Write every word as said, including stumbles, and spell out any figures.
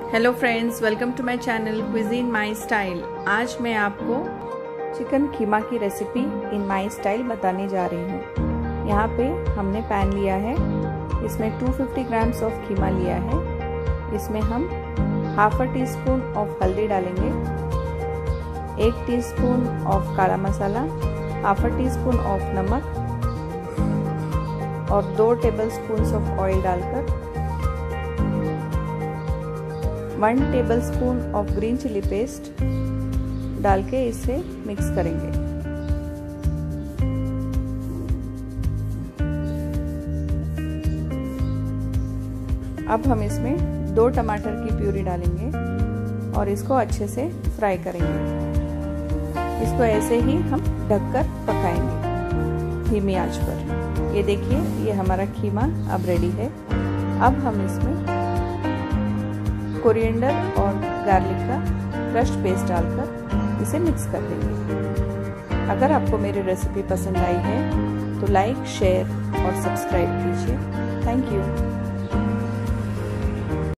Hello friends, welcome to my channel cuisine my style. आज मैं आपको चिकन कीमा की रेसिपी इन माई स्टाइल बताने जा रही हूँ। यहाँ पे हमने पैन लिया है, इसमें दो सौ पचास ग्राम्स ऑफ कीमा लिया है। इसमें हम half a teaspoon of हल्दी डालेंगे, एक टीस्पून ऑफ काला मसाला, half a teaspoon of नमक और दो टेबल स्पून ऑफ ऑयल डालकर one tablespoon of green chili paste डाल के इसे मिक्स करेंगे। अब हम इसमें दो टमाटर की प्यूरी डालेंगे और इसको अच्छे से फ्राई करेंगे। इसको ऐसे ही हम ढककर पकाएंगे धीमी आंच पर। ये देखिए, ये हमारा कीमा अब रेडी है। अब हम इसमें कोरिएंडर और गार्लिक का क्रश्ड पेस्ट डालकर इसे मिक्स कर देंगे। अगर आपको मेरी रेसिपी पसंद आई है तो लाइक, शेयर और सब्सक्राइब कीजिए। Thank you.